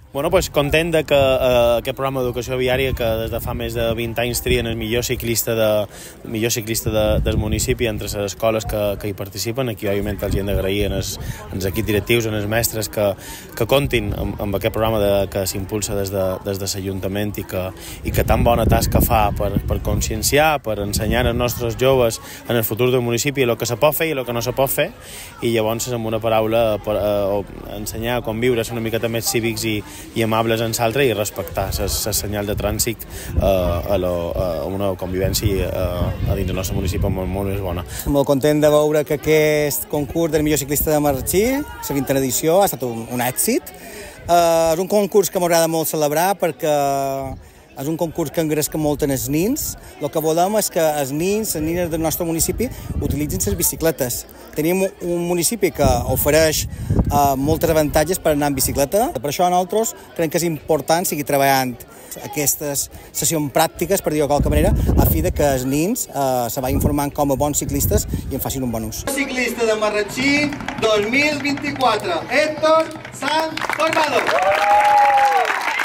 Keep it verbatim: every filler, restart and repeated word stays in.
Bueno, pues content de que eh, aquest programa d'educació viària que des de fa més de vint anys trien el millor ciclista, de, el millor ciclista de, del municipi entre les escoles que, que hi participen. Aquí, òbviament, els hi hem d'agrair en els, en els equips directius, en els mestres que, que comptin amb, amb aquest programa de, que s'impulsa des de, des de l'Ajuntament i que, i que tan bona tasca fa per, per conscienciar, per ensenyar als nostres joves en el futur del municipi el que se pot fer i el que no se pot fer, i llavors, amb una paraula, per, eh, ensenyar a conviure, ser una miqueta més cívics i i amables en l'altre i respectar el senyal de trànsit eh, a, lo, a una convivència eh, a dins del nostre municipi molt, molt més bona. Molt content de veure que aquest concurs del millor ciclista de Marratxí, la vintena edició, ha estat un, un èxit. Eh, és un concurs que m'agrada molt celebrar perquè és un concurs que engresca molt en els nins. El que volem és que els nins, les nines del nostre municipi, utilitzin les bicicletes. Tenim un municipi que ofereix uh, moltes avantatges per anar en bicicleta. Per això nosaltres creiem que és important seguir treballant aquestes sessions pràctiques, per dir-ho de qualque manera, a fi de que els nins uh, se vagin formant com a bons ciclistes i en facin un bon ús. Ciclista de Marratxí dos mil vint-i-quatre, Héctor Sanz Tornado.